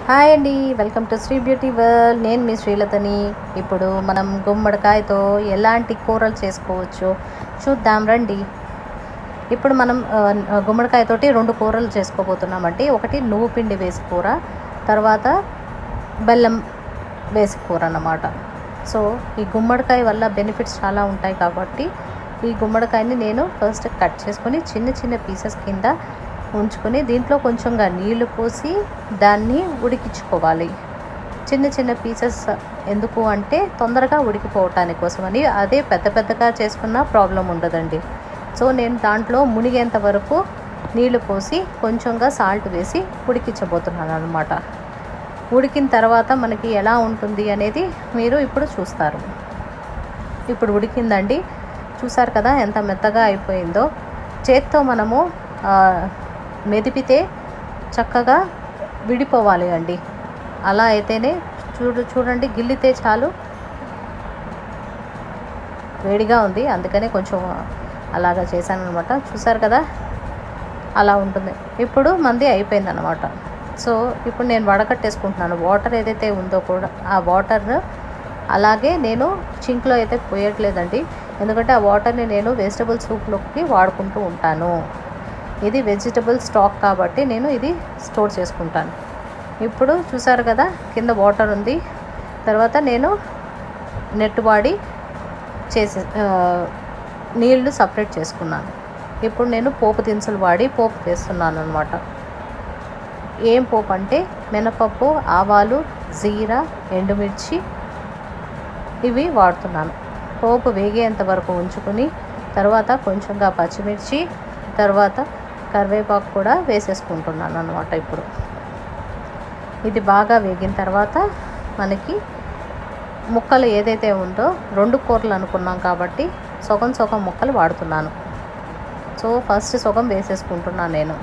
Hi అండి, welcome to Shri beauty world. నేను మీ శ్రీలతని. ఇప్పుడు మనం గుమ్మడికాయతో ఎలాంటి కూరలు చేసుకోవచ్చో చూద్దాం రండి. ఇప్పుడు మనం గుమ్మడికాయతోటి 2 కూరలు చేసుకోబోతున్నామండి. ఒకటి నువ్వు పిండి వేసి కూర, తర్వాత బెల్లం వేసి కూర అన్నమాట. సో ఈ గుమ్మడికాయ వల్ల బెనిఫిట్స్ చాలా ఉంటాయి కాబట్టి ఈ గుమ్మడికాయని నేను ఫస్ట్ కట్ చేసుకొని చిన్న చిన్న పీసెస్ కింద ఉంచుకొని దీంట్లో కొంచెంగా నీళ్లు పోసి దాన్ని ఉడికించుకోవాలి. చిన్న చిన్న పీసెస్ ఎందుకు అంటే తొందరగా ఉడికిపోవటానికి కోసమని. అదే పెద్దగా చేసుకున్న ప్రాబ్లం ఉండదండి. సో నేను దాంట్లో మునిగేంత వరకు నీళ్లు పోసి కొంచెంగా సాల్ట్ వేసి ఉడికించబోతున్నాను అన్నమాట. ఉడికిన తర్వాత మనకి ఎలా ఉంటుంది అనేది మీరు ఇప్పుడు చూస్తారు. ఇప్పుడు ఉడికిందండి, చూసారు కదా ఎంత మెత్తగా అయిపోయిందో. చేత్తో మనము మెదిపితే చక్కగా విడిపోవాలి అండి. అలా అయితేనే చూడండి, గిల్లితే చాలు. వేడిగా ఉంది అందుకనే కొంచెం అలాగా చేశాను అనమాట. చూసారు కదా అలా ఉంటుంది. ఇప్పుడు మంది అయిపోయింది అనమాట. సో ఇప్పుడు నేను వడకట్టేసుకుంటున్నాను. వాటర్ ఏదైతే ఉందో కూడా ఆ వాటర్ అలాగే నేను చింక్లో అయితే పోయట్లేదండి, ఎందుకంటే ఆ వాటర్ని నేను వెజిటబుల్ సూప్లోకి వాడుకుంటూ ఉంటాను. ఇది వెజిటబుల్ స్టాక్ కాబట్టి నేను ఇది స్టోర్ చేసుకుంటాను. ఇప్పుడు చూసారు కదా కింద వాటర్ ఉంది. తర్వాత నేను నెట్ వాడి నీళ్లు సపరేట్ చేసుకున్నాను. ఇప్పుడు నేను పోపు దినుసులు వాడి పోపు వేస్తున్నాను అనమాట. ఏం పోపు అంటే మినపప్పు, ఆవాలు, జీరా, ఎండుమిర్చి ఇవి వాడుతున్నాను. పోపు వేగేంత వరకు ఉంచుకుని తర్వాత కొంచెంగా పచ్చిమిర్చి, తర్వాత కరివేపాకు కూడా వేసేసుకుంటున్నాను అనమాట. ఇప్పుడు ఇది బాగా వేగిన తర్వాత మనకి ముక్కలు ఏదైతే ఉందో 2 కూరలు అనుకున్నాం కాబట్టి సగం ముక్కలు వాడుతున్నాను. సో ఫస్ట్ సగం వేసేసుకుంటున్నాను నేను.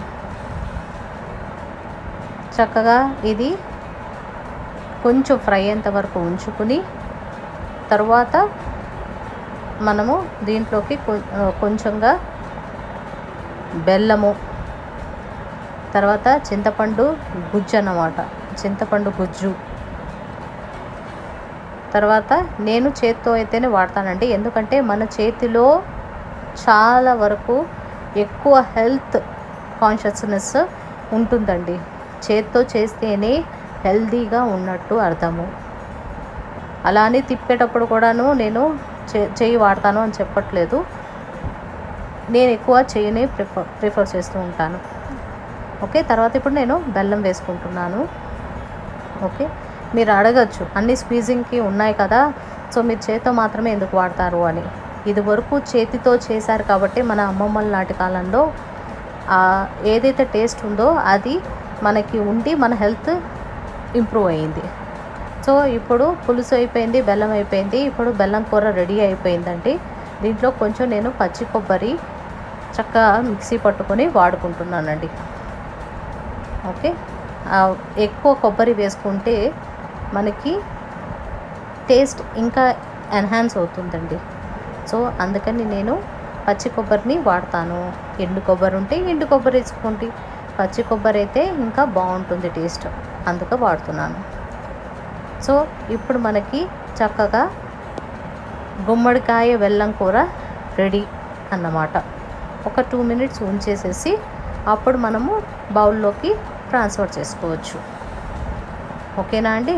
చక్కగా ఇది కొంచెం ఫ్రై అయ్యేంత వరకు ఉంచుకుని తర్వాత మనము దీంట్లోకి కొంచెంగా బెల్లము, తర్వాత చింతపండు గుజ్జు అన్నమాట, చింతపండు గుజ్జు. తర్వాత నేను చేత్తో అయితేనే వాడతానండి, ఎందుకంటే మన చేతిలో చాలా వరకు ఎక్కువ హెల్త్ కాన్షియస్నెస్ ఉంటుందండి. చేత్తో చేస్తేనే హెల్తీగా ఉన్నట్టు అర్థము. అలా అని తిప్పేటప్పుడు కూడాను నేను చెయ్యి వాడతాను అని చెప్పట్లేదు. నేను ఎక్కువ చెయ్యిని ప్రిఫర్ చేస్తూ ఉంటాను. ఓకే, తర్వాత ఇప్పుడు నేను బెల్లం వేసుకుంటున్నాను. ఓకే, మీరు అడగచ్చు అన్ని స్క్వీజింగ్కి ఉన్నాయి కదా, సో మీరు చేతితో మాత్రమే ఎందుకు వాడతారు అని. ఇది వరకు చేతితో చేశారు కాబట్టి మన అమ్మమ్మల నాటి కాలంలో ఏదైతే టేస్ట్ ఉందో అది మనకి ఉండి మన హెల్త్ ఇంప్రూవ్ అయ్యింది. సో ఇప్పుడు పులుసు అయిపోయింది, బెల్లం అయిపోయింది. ఇప్పుడు బెల్లం కూర రెడీ అయిపోయిందండి. దీంట్లో కొంచెం నేను పచ్చి కొబ్బరి చక్కగా మిక్సీ పట్టుకొని వాడుకుంటున్నానండి. ఓకే, ఎక్కువ కొబ్బరి వేసుకుంటే మనకి టేస్ట్ ఇంకా ఎన్హాన్స్ అవుతుందండి. సో అందుకని నేను పచ్చి కొబ్బరిని వాడతాను. ఎండు కొబ్బరి ఉంటే ఎండు కొబ్బరి వేసుకోండి, పచ్చి కొబ్బరి అయితే ఇంకా బాగుంటుంది టేస్ట్, అందుకే వాడుతున్నాను. సో ఇప్పుడు మనకి చక్కగా గుమ్మడికాయ బెల్లం కూర రెడీ అన్నమాట. ఒక 2 minutes ఉంచేసేసి అప్పుడు మనము బౌల్లోకి ట్రాన్స్ఫర్ చేసుకోవచ్చు. ఓకేనా అండి?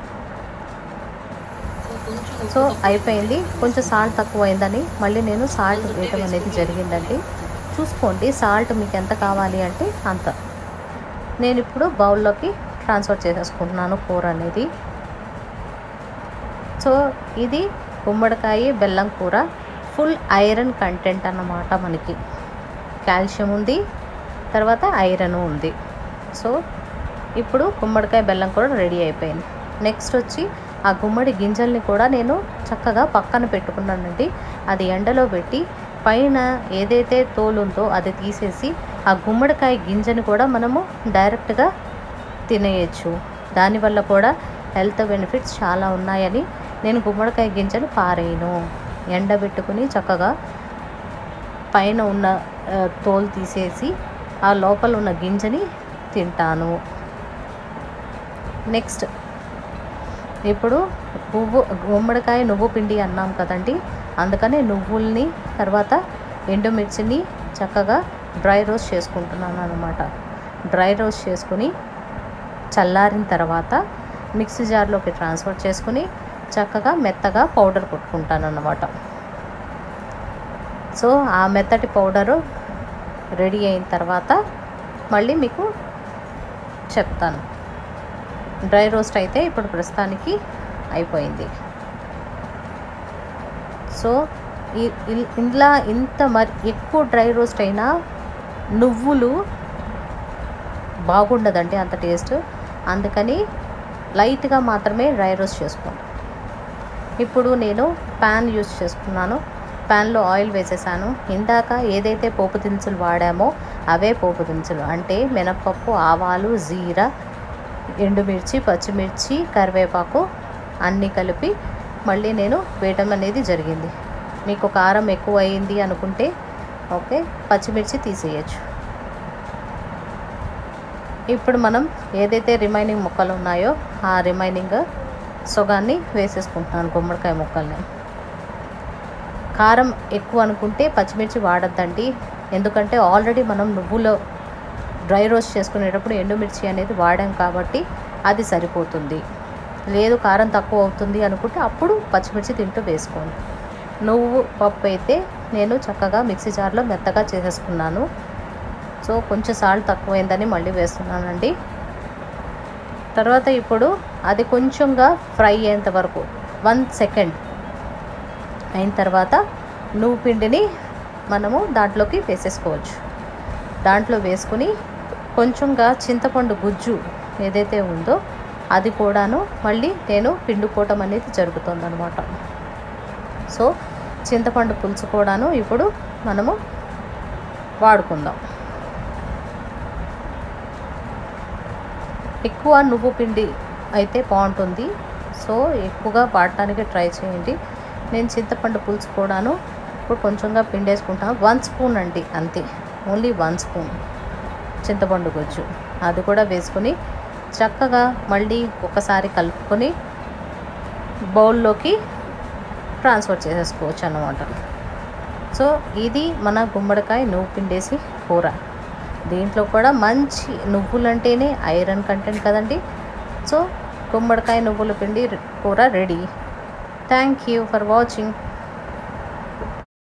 సో అయిపోయింది. కొంచెం సాల్ట్ తక్కువ అయిందని మళ్ళీ నేను సాల్ట్ వేయటం అనేది జరిగిందండి. చూసుకోండి సాల్ట్ మీకు ఎంత కావాలి అంటే అంత. నేను ఇప్పుడు బౌల్లోకి ట్రాన్స్ఫర్ చేసేసుకుంటున్నాను కూర అనేది. సో ఇది గుమ్మడికాయ బెల్లం కూర. ఫుల్ ఐరన్ కంటెంట్ అన్నమాట. మనకి కాల్షియం ఉంది, తర్వాత ఐరన్ ఉంది. సో ఇప్పుడు గుమ్మడికాయ బెల్లం కూడా రెడీ అయిపోయింది. నెక్స్ట్ వచ్చి ఆ గుమ్మడి గింజల్ని కూడా నేను చక్కగా పక్కన పెట్టుకున్నానండి. అది ఎండలో పెట్టి పైన ఏదైతే తోలు ఉందో అది తీసేసి ఆ గుమ్మడికాయ గింజని కూడా మనము డైరెక్ట్గా తినేయచ్చు. దానివల్ల కూడా హెల్త్ బెనిఫిట్స్ చాలా ఉన్నాయని నేను గుమ్మడికాయ గింజను పారేయను, ఎండబెట్టుకుని చక్కగా పైన ఉన్న తోలు తీసేసి ఆ లోపల ఉన్న గింజని తింటాను. నెక్స్ట్ ఇప్పుడు గుమ్మడికాయ నువ్వు పిండి అన్నాం కదండి, అందుకని నువ్వుల్ని తర్వాత ఎండుమిర్చిని చక్కగా డ్రై రోస్ట్ చేసుకుంటున్నాను అనమాట. డ్రై రోస్ట్ చేసుకుని చల్లారిన తర్వాత మిక్సీ జార్లోకి ట్రాన్స్ఫర్ చేసుకుని చక్కగా మెత్తగా పౌడర్ కొట్టుకుంటాను అన్నమాట. సో ఆ మెత్తటి పౌడరు రెడీ అయిన తర్వాత మళ్ళీ మీకు చెప్తాను. డ్రై రోస్ట్ అయితే ఇప్పుడు ప్రస్తుతానికి అయిపోయింది. సో ఇలా ఇంత మరి ఎక్కువ డ్రై రోస్ట్ అయినా నువ్వులు బాగుండదండి అంత టేస్ట్, అందుకని లైట్గా మాత్రమే డ్రై రోస్ట్ చేసుకోండి. ఇప్పుడు నేను ప్యాన్ యూజ్ చేసుకున్నాను. ప్యాన్లో ఆయిల్ వేసేసాను. ఇందాక ఏదైతే పోపు దినుసులు వాడామో అవే పోపు దినుసులు, అంటే మినప్పప్పు, ఆవాలు, జీరా, ఎండుమిర్చి, పచ్చిమిర్చి, కరివేపాకు అన్నీ కలిపి మళ్ళీ నేను వేయటం అనేది జరిగింది. మీకు కారం ఎక్కువ అయింది అనుకుంటే ఓకే, పచ్చిమిర్చి తీసేయచ్చు. ఇప్పుడు మనం ఏదైతే రిమైనింగ్ ముక్కలు ఉన్నాయో ఆ రిమైనింగ్ సొగాన్ని వేసేసుకుంటున్నాను, గుమ్మడికాయ ముక్కల్ని. కారం ఎక్కువ అనుకుంటే పచ్చిమిర్చి వాడద్దండి, ఎందుకంటే ఆల్రెడీ మనం నువ్వులో డ్రై రోస్ట్ చేసుకునేటప్పుడు ఎండుమిర్చి అనేది వాడాం కాబట్టి అది సరిపోతుంది. లేదు కారం తక్కువ అవుతుంది అనుకుంటే అప్పుడు పచ్చిమిర్చి తింటూ వేసుకోండి. నువ్వు పప్పు అయితే నేను చక్కగా మిక్సీ జార్లో మెత్తగా చేసేసుకున్నాను. సో కొంచెం సాల్ట్ తక్కువైందని మళ్ళీ వేస్తున్నానండి. తర్వాత ఇప్పుడు అది కొంచెంగా ఫ్రై అయ్యేంత వరకు 1 సెకండ్ అయిన తర్వాత నువ్వు పిండిని మనము దాంట్లోకి వేసేసుకోవచ్చు. దాంట్లో వేసుకుని కొంచెంగా చింతపండు గుజ్జు ఏదైతే ఉందో అది కూడాను మళ్ళీ నేను పిండుకోవటం అనేది జరుగుతుందన్నమాట. సో చింతపండు పులుసు కూడాను ఇప్పుడు మనము వాడుకుందాం. ఎక్కువ నువ్వు పిండి అయితే బాగుంటుంది, సో ఎక్కువగా వాడటానికి ట్రై చేయండి. నేను చింతపండు పులుసు కూడాను ఇప్పుడు కొంచెంగా పిండి వేసుకుంటాను. 1 స్పూన్ అండి, అంతే, ఓన్లీ 1 స్పూన్ చింతపండు గుజ్జు అది కూడా వేసుకొని చక్కగా మళ్ళీ ఒకసారి కలుపుకొని బౌల్లోకి ట్రాన్స్ఫర్ చేసేసుకోవచ్చు అన్నమాట. సో ఇది మన గుమ్మడికాయ నువ్వు పిండేసి కూర. దీంట్లో కూడా మంచి నువ్వులంటేనే ఐరన్ కంటెంట్ కదండి. సో గుమ్మడికాయ నువ్వుల పిండి కూర ready. Thank you for watching.